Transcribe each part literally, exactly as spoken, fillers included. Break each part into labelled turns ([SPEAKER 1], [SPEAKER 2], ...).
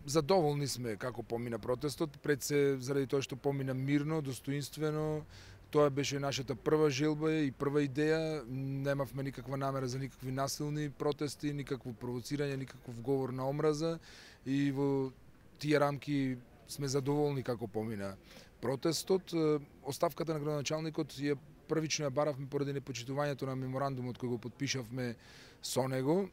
[SPEAKER 1] задоволни сме како помина протестот, пред се заради тоа што помина мирно, достоинствено. Тоа беше нашата прва желба и прва идеја. Немавме никаква намера за никакви насилни протести, никакво провоцирање, никаков говор на омраза и во тие рамки сме задоволни како помина протестот. Оставката на градоначалникот ја првично ја баравме поради непочитувањето на меморандумот кој го подпишавме со него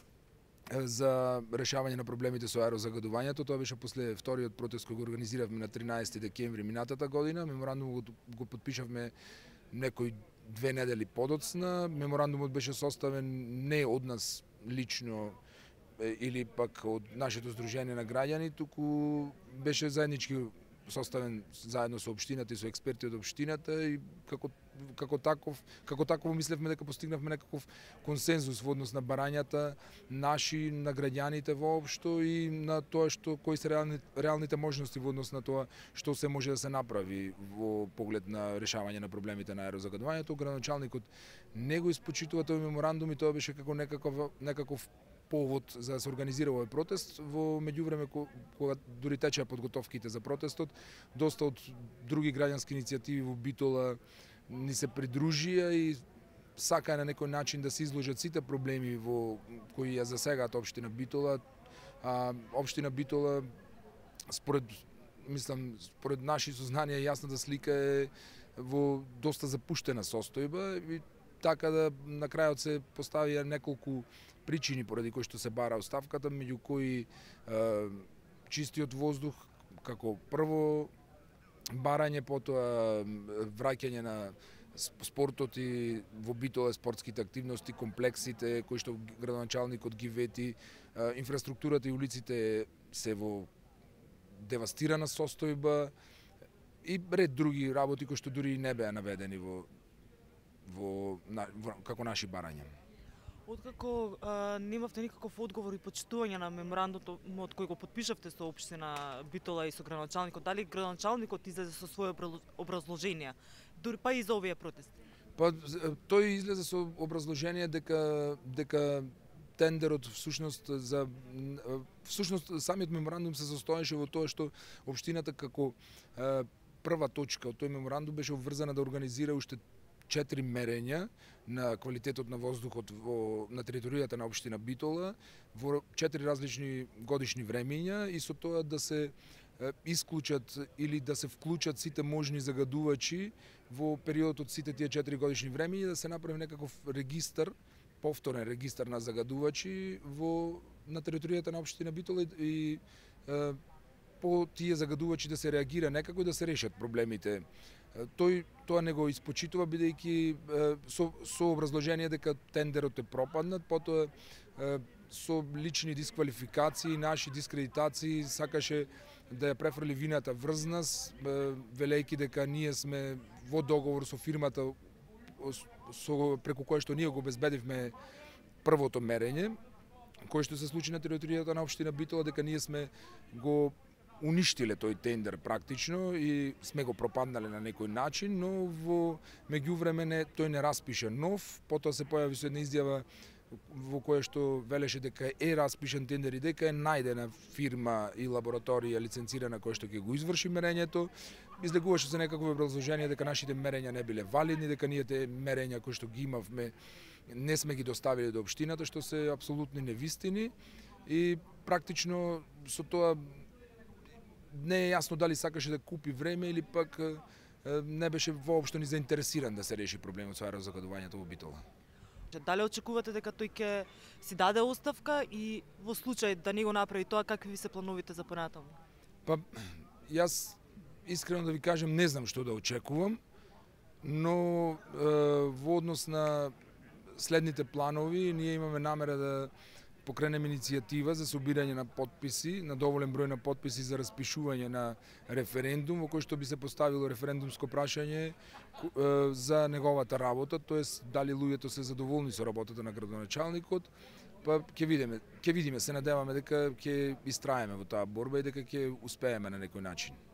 [SPEAKER 1] за решавање на проблемите со аерозагадувањето. Тоа беше после вториот протест кој го организиравме на тринаесети декември минатата година. Меморандумот го, го подпишавме некои две недели подоцна. Меморандумот беше составен не од нас лично или пак од нашето здружение на граѓани, туку беше заеднички составен заедно со општината и со експерти од општината и како како таков како таково мислевме дека постигнавме некаков консензус во однос на барањата наши, на граѓаните воопшто и на тоа што кои се реални, реалните можности во однос на тоа што се може да се направи во поглед на решавање на проблемите на аерозагадувањето. Градоначалникот не го испочитува тој меморандум и тоа беше како некаков некаков повод за да се организира овој протест. Во меѓувреме кога дури течеа подготовките за протестот, доста од други граѓански иницијативи во Битола ни се придружија и сакаа на некој начин да се изложат сите проблеми во кои ја засегаат општина Битола. А, општина Битола според мислам според наши сознанија јасната слика е во доста запуштена состојба и така да на крајот се поставија неколку причини поради кои што се бара оставката, меѓу кои е, чистиот воздух како прво барање, потоа враќање на спортот и во Битола спортските активности, комплексите кои што градоначалникот ги вети, инфраструктурата и улиците се во девастирана состојба и ред други работи кои што дури и не беа наведени во во, во како наши барања.
[SPEAKER 2] Откако а, немавте никаков одговор и почитување на меморандумот кој го подпишавте со општина Битола и со градоначалникот, дали градоначалникот излезе со своје образложение, дури па и за овие протести?
[SPEAKER 1] Па тој излезе со образложение дека дека тендерот всушност за всушност самиот меморандум се состоеше во тоа што општината како е, прва точка од тој меморандум беше обврзана да организира уште четири мерења на квалитетот на воздухот во, на територијата на општина Битола во четири различни годишни времења и со тоа да се е, исклучат или да се вклучат сите можни загадувачи во периодот од сите тие четири годишни времења, да се направи некаков регистар, повторен регистар на загадувачи во на територијата на општина Битола и е, по тие загадувачи да се реагира некако и да се решат проблемите. Тој тоа не го испочитува бидејќи со, со образложение дека тендерот е пропаднат, потоа со лични дисквалификации, наши дискредитации сакаше да ја префрли вината врз нас, велејќи дека ние сме во договор со фирмата со преку која што ние го обезбедивме првото мерење, кој што се случи на територијата на општина Битола, дека ние сме го уништиле тој тендер практично и сме го пропаднале на некој начин, но во меѓувреме не, тој не распише нов, потоа се појави со една изјава во која што велеше дека е распишен тендер и дека е најдена фирма и лабораторија лиценцирана која што ќе го изврши мерењето. Излегуваше се некакво образложение дека нашите мерења не биле валидни, дека ние те мерења кои што ги имавме не сме ги доставиле до општината, што се апсолутни невистини и практично со тоа не е јасно дали сакаше да купи време или пак не беше воопшто ни заинтересиран да се реши проблемот со аерозагадувањето во Битола.
[SPEAKER 2] Дали очекувате дека тој ќе си даде оставка и во случај да не го направи тоа, какви се плановите за понатаму?
[SPEAKER 1] Па јас искрено да ви кажам не знам што да очекувам, но е, во однос на следните планови ние имаме намера да покренем иницијатива за собирање на потписи, на доволен број на потписи за распишување на референдум во кој што би се поставило референдумско прашање за неговата работа, тоест дали луѓето се задоволни со работата на градоначалникот, па ќе видиме, ќе видиме, се надеваме дека ќе истраеме во таа борба и дека ќе успееме на некој начин.